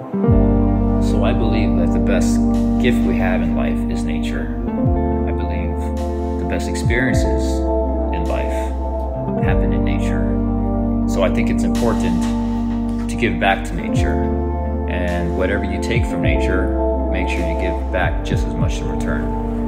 So I believe that the best gift we have in life is nature. I believe the best experiences in life happen in nature. So I think it's important to give back to nature. And whatever you take from nature, make sure you give back just as much in return.